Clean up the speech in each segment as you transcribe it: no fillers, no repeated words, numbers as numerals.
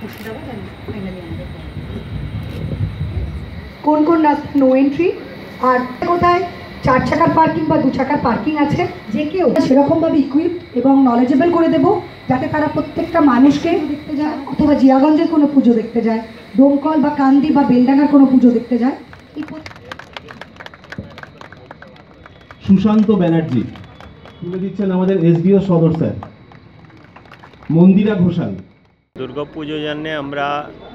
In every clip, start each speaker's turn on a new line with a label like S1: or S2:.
S1: কোন কোন রাস্তা নো এন্ট্রি আর কোথায় 4 চাকার পার্কিং বা 2 চাকার পার্কিং আছে, যে কেউ সেরকমভাবে ইকুইপড এবং নলেজেবল করে দেবো যাতে তারা প্রত্যেকটা মানুষকে দেখতে যায়, অথবা জিয়াগঞ্জের কোনো পুজো দেখতে যায়, ডোমকল বা কান্দি বা বেলডাঙ্গার কোনো পুজো দেখতে যায়।
S2: সুশান্ত ব্যানার্জি তুলে দিচ্ছেন আমাদের এসডিও সদর স্যার। মন্দিরা ঘোষাল।
S3: দুর্গা পুজোর জন্য আমরা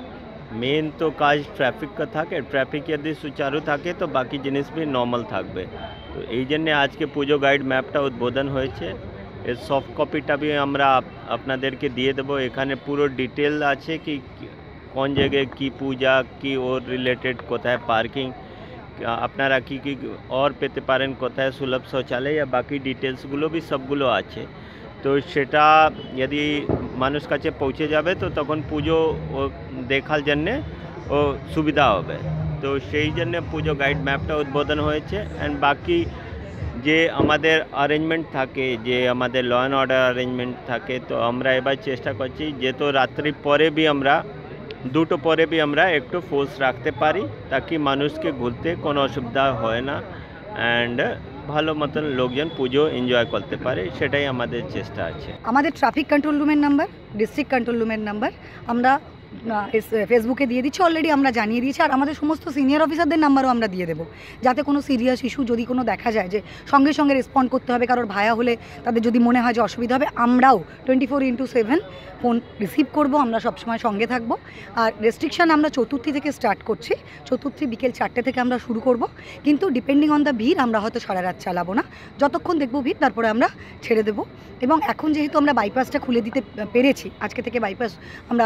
S3: মেন তো কাজ ট্রাফিক का থাকে, ট্রাফিক যদি সুচারু থাকে তো বাকি জিনিস भी নর্মাল থাকবে। তো এই জন্য আজকে পুজো গাইড ম্যাপটা উদ্বোধন হয়েছে। এর সফট কপিটা भी আমরা আপনাদেরকে দিয়ে দেব। এখানে পুরো ডিটেল আছে কি কোন জায়গায় কি পূজা, কি ওর রিলেটেড কোথায় পার্কিং, আপনারা কি কি और পেতে পারেন, কোথায় সুলভ শৌচালয়, या বাকি ডিটেলসগুলো भी সবগুলো আছে। তো সেটা যদি মানুষ কাছে পৌঁছে যাবে তো তখন পুজো ও দেখার জন্যে ও সুবিধা হবে। তো সেই জন্য পুজো গাইড ম্যাপটা উদ্বোধন হয়েছে। অ্যান্ড বাকি যে আমাদের অ্যারেঞ্জমেন্ট থাকে, যে আমাদের ল অ্যান্ড অর্ডার অ্যারেঞ্জমেন্ট থাকে, তো আমরা এবার চেষ্টা করছি যে তো রাত্রি পরে भी আমরা 2টো পরে भी আমরা একটু ফোর্স রাখতে পারি তাকি মানুষকে ঘুরতে কোনো অসুবিধা হয় না, অ্যান্ড ভালো মতন লোকজন পুজো এনজয় করতে পারে, সেটাই আমাদের চেষ্টা আছে।
S1: আমাদের ট্রাফিক কন্ট্রোল রুমের নাম্বার, ডিস্ট্রিক্ট কন্ট্রোল রুমের নাম্বার আমরা ফেসবুকে দিয়ে দিচ্ছি, অলরেডি আমরা জানিয়ে দিয়েছি। আর আমাদের সমস্ত সিনিয়র অফিসারদের নাম্বারও আমরা দিয়ে দেবো, যাতে কোনো সিরিয়াস ইস্যু যদি কোনো দেখা যায় যে সঙ্গে সঙ্গে রেসপন্ড করতে হবে, কারোর ভায়া হলে তাদের যদি মনে হয় যে অসুবিধা হবে, আমরাও 24x7 ফোন রিসিভ করব, আমরা সবসময় সঙ্গে থাকবো। আর রেস্ট্রিকশান আমরা চতুর্থী থেকে স্টার্ট করছি, চতুর্থী বিকেল 4টে থেকে আমরা শুরু করব, কিন্তু ডিপেন্ডিং অন দ্য ভিড় আমরা হয়তো সারা রাত চালাবো না, যতক্ষণ দেখবো ভিড় তারপরে আমরা ছেড়ে দেবো। এবং এখন যেহেতু আমরা বাইপাসটা খুলে দিতে পেরেছি, আজকে থেকে বাইপাস আমরা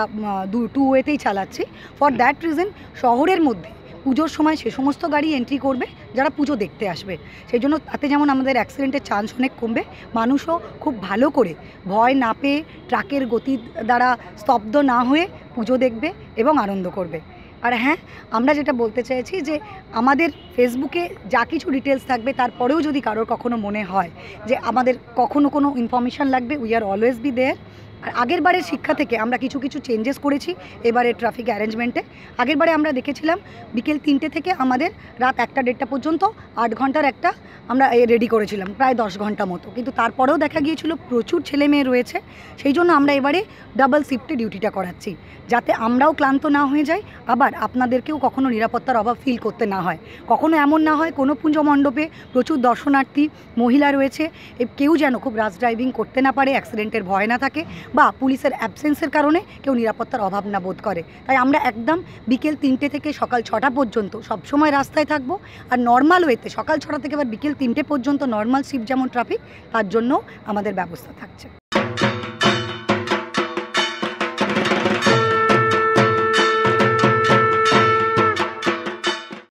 S1: 2 ওয়েতেই চালাচ্ছি। ফর দ্যাট রিজন শহরের মধ্যে পুজোর সময় সে সমস্ত গাড়ি এন্ট্রি করবে যারা পুজো দেখতে আসবে, সেই জন্য তাতে যেমন আমাদের অ্যাক্সিডেন্টের চান্স অনেক কমবে, মানুষও খুব ভালো করে ভয় না পেয়ে ট্রাকের গতি দ্বারা স্তব্ধ না হয়ে পুজো দেখবে এবং আনন্দ করবে। আর হ্যাঁ, আমরা যেটা বলতে চাইছি যে আমাদের ফেসবুকে যা কিছু ডিটেলস থাকবে, তারপরেও যদি কারোর কখনো মনে হয় যে আমাদের কখনো কোনো ইনফরমেশান লাগবে, we are always be there. আর আগের বারের শিক্ষা থেকে আমরা কিছু কিছু চেঞ্জেস করেছি এবারে ট্রাফিক অ্যারেঞ্জমেন্টে। আগের বারে আমরা দেখেছিলাম বিকেল 3টে থেকে আমাদের রাত 1টা-1.5টা পর্যন্ত 8 ঘন্টার একটা আমরা রেডি করেছিলাম, প্রায় 10 ঘন্টা মতো, কিন্তু তারপরেও দেখা গিয়েছিল প্রচুর ছেলে মেয়ে রয়েছে, সেই জন্য আমরা এবারে ডাবল শিফটে ডিউটিটা করাচ্ছি, যাতে আমরাও ক্লান্ত না হয়ে যাই, আবার আপনাদেরকেও কখনো নিরাপত্তার অভাব ফিল করতে না হয়। কখনো এমন না হয় কোনো পুজো মণ্ডপে প্রচুর দর্শনার্থী মহিলা রয়েছে, কেউ যেন খুব রাশ ড্রাইভিং করতে না পারে, অ্যাক্সিডেন্টের ভয় না থাকে, বা পুলিশের অ্যাবসেন্সের কারণে কেউ নিরাপত্তার অভাব না বোধ করে। তাই আমরা একদম বিকেল 3টে থেকে সকাল 6টা পর্যন্ত সবসময় রাস্তায় থাকবো। আর নর্মাল ওয়েতে সকাল 6টা থেকে আবার বিকেল 3টে পর্যন্ত নর্মাল শিফট যেমন ট্রাফিক, তার জন্য আমাদের ব্যবস্থা থাকছে।